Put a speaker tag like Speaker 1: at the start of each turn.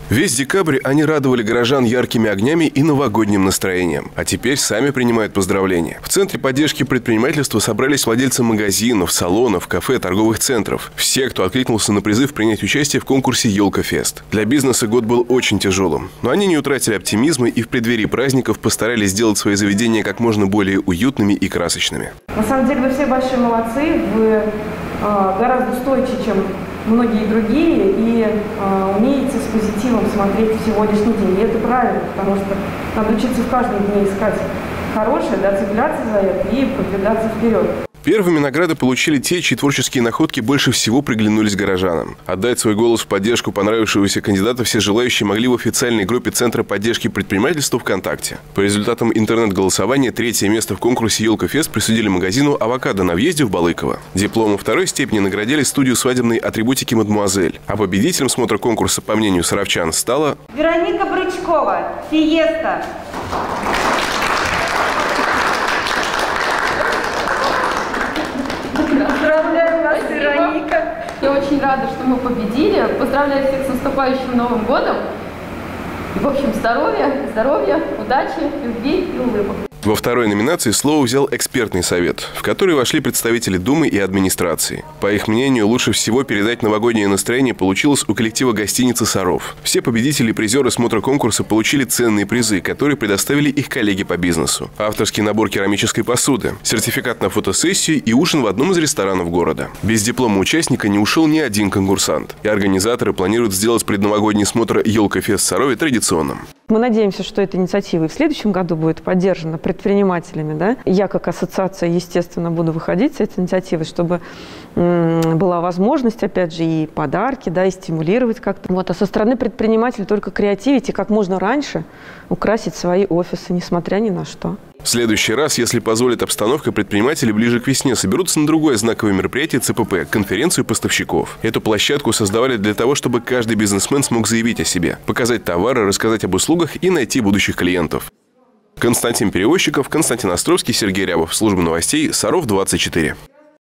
Speaker 1: Весь декабрь они радовали горожан яркими огнями и новогодним настроением. А теперь сами принимают поздравления. В Центре поддержки предпринимательства собрались владельцы магазинов, салонов, кафе, торговых центров. Все, кто откликнулся на призыв принять участие в конкурсе «Елка-фест». Для бизнеса год был очень тяжелым. Но они не утратили оптимизма и в преддверии праздников постарались сделать свои заведения как можно более уютными и красочными.
Speaker 2: На самом деле вы все большие молодцы. Вы гораздо стойче, чем многие другие, и умеете с позитивом смотреть в сегодняшний день. И это правильно, потому что надо учиться в каждом дне искать хорошее, цепляться за это и продвигаться вперед.
Speaker 1: Первыми награды получили те, чьи творческие находки больше всего приглянулись горожанам. Отдать свой голос в поддержку понравившегося кандидата все желающие могли в официальной группе Центра поддержки предпринимательства ВКонтакте. По результатам интернет-голосования третье место в конкурсе «Елка-фест» присудили магазину «Авокадо» на въезде в Балыково. Дипломом второй степени наградили студию свадебной атрибутики «Мадемуазель». А победителем смотра конкурса, по мнению саровчан, стала
Speaker 3: Вероника Брычкова, «Фиеста».
Speaker 2: Поздравляю вас, Вероника!
Speaker 4: Я очень рада, что мы победили. Поздравляю всех с наступающим Новым годом. В общем, здоровья, удачи, любви и улыбок.
Speaker 1: Во второй номинации слово взял экспертный совет, в который вошли представители Думы и администрации. По их мнению, лучше всего передать новогоднее настроение получилось у коллектива гостиницы «Саров». Все победители и призеры смотра конкурса получили ценные призы, которые предоставили их коллеги по бизнесу. Авторский набор керамической посуды, сертификат на фотосессию и ужин в одном из ресторанов города. Без диплома участника не ушел ни один конкурсант. И организаторы планируют сделать предновогодний смотр «Елка-фест» в Сарове традиционным.
Speaker 5: Мы надеемся, что эта инициатива и в следующем году будет поддержана предпринимателями. Да? Я как ассоциация, естественно, буду выходить с этой инициативой, чтобы была возможность, опять же, и подарки, да, и стимулировать как-то. Вот. А со стороны предпринимателей только креативить и как можно раньше украсить свои офисы, несмотря ни на что.
Speaker 1: В следующий раз, если позволит обстановка, предприниматели ближе к весне соберутся на другое знаковое мероприятие ЦПП – конференцию поставщиков. Эту площадку создавали для того, чтобы каждый бизнесмен смог заявить о себе, показать товары, рассказать об услугах и найти будущих клиентов. Константин Перевозчиков, Константин Островский, Сергей Рябов. Служба новостей Саров 24.